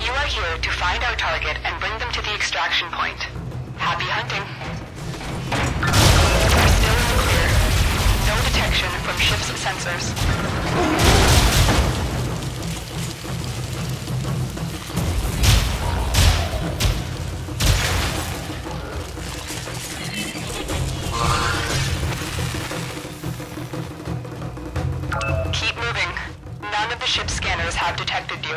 You are here to find our target and bring them to the extraction point. Happy hunting. Still in the clear. No detection from ship's sensors. Keep moving. None of the ship's scanners have detected you.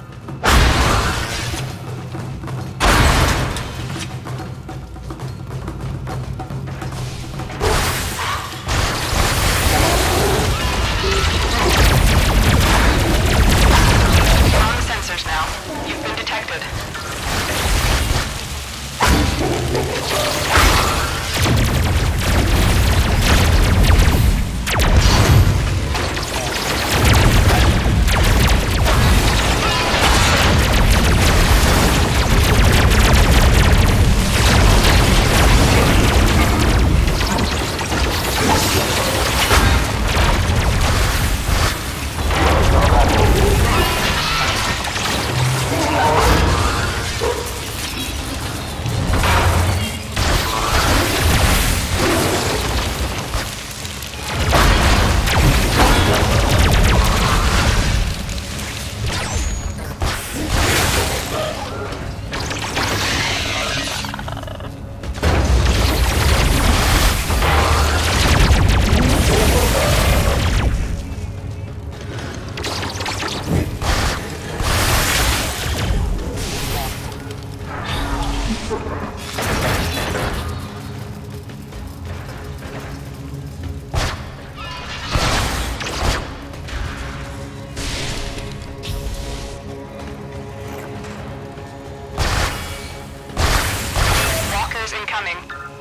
Incoming.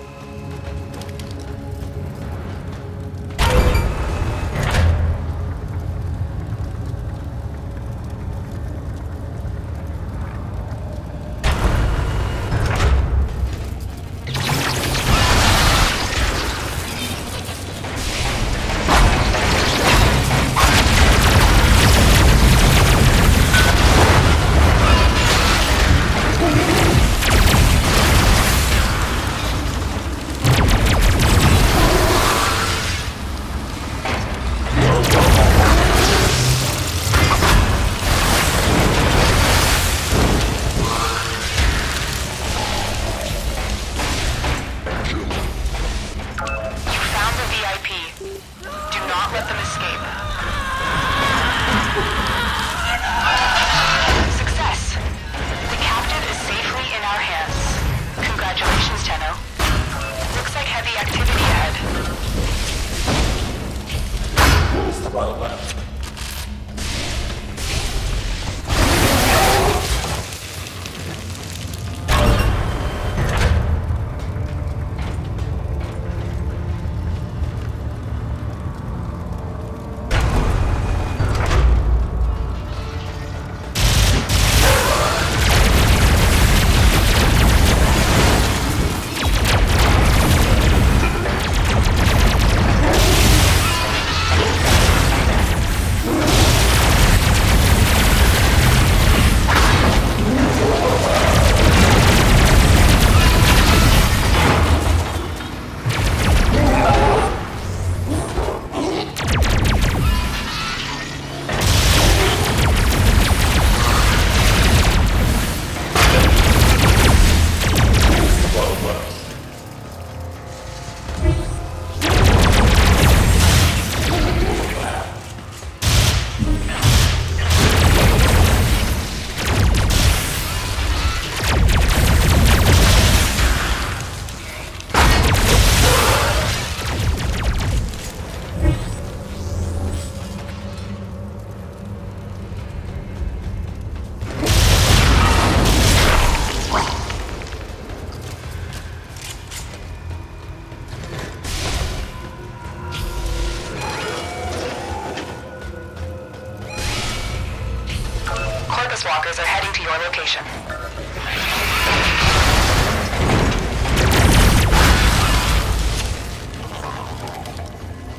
Walkers are heading to your location.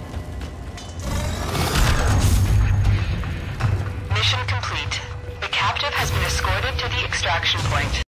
Mission complete. The captive has been escorted to the extraction point.